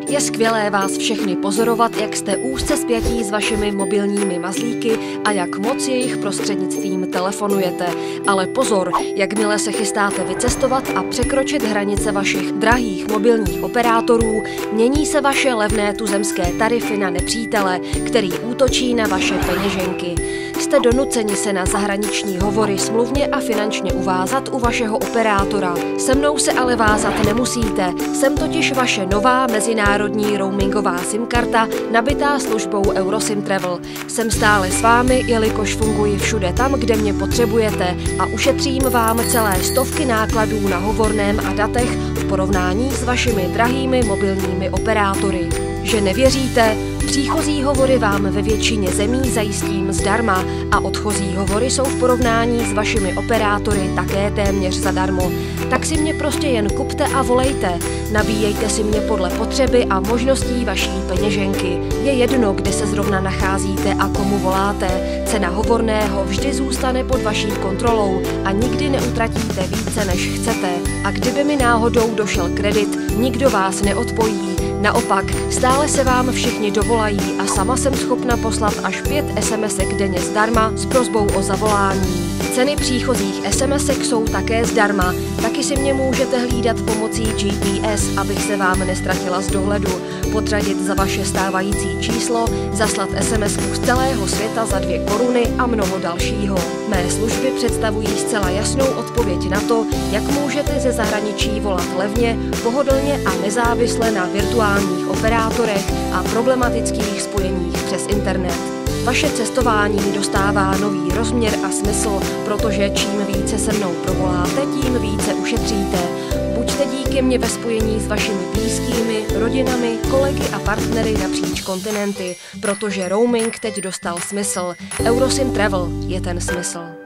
Je skvělé vás všechny pozorovat, jak jste úzce spjatí s vašimi mobilními mazlíky a jak moc jejich prostřednictvím telefonujete. Ale pozor, jakmile se chystáte vycestovat a překročit hranice vašich drahých mobilních operátorů, mění se vaše levné tuzemské tarify na nepřítele, který útočí na vaše peněženky. Jste donuceni se na zahraniční hovory smluvně a finančně uvázat u vašeho operátora. Se mnou se ale vázat nemusíte, jsem totiž vaše nová mezinárodní roamingová SIM-karta nabitá službou Eurosim Travel. Jsem stále s vámi, jelikož funguji všude tam, kde mě potřebujete a ušetřím vám celé stovky nákladů na hovorném a datech v porovnání s vašimi drahými mobilními operátory. Že nevěříte? Příchozí hovory vám ve většině zemí zajistím zdarma a odchozí hovory jsou v porovnání s vašimi operátory také téměř zadarmo. Tak si mě prostě jen kupte a volejte. Nabíjejte si mě podle potřeby a možností vaší peněženky. Je jedno, kde se zrovna nacházíte a komu voláte. Cena hovorného vždy zůstane pod vaší kontrolou a nikdy neutratíte více, než chcete. A kdyby mi náhodou došel kredit, nikdo vás neodpojí. Naopak, stále se vám všichni dovolají a sama jsem schopna poslat až 5 SMSek denně zdarma s prosbou o zavolání. Ceny příchozích SMSek jsou také zdarma, taky si mě můžete hlídat pomocí GPS, abych se vám nestratila z dohledu, podřadit za vaše stávající číslo, zaslat SMSku z celého světa za 2 koruny a mnoho dalšího. Mé služby představují zcela jasnou odpověď na to, jak můžete ze zahraničí volat levně, pohodlně a nezávisle na virtuálních operátorech a problematických spojeních přes internet. Vaše cestování dostává nový rozměr a smysl, protože čím více se mnou provoláte, tím více ušetříte. Buďte díky mně ve spojení s vašimi blízkými, rodinami, kolegy a partnery napříč kontinenty, protože roaming teď dostal smysl. Eurosim Travel je ten smysl.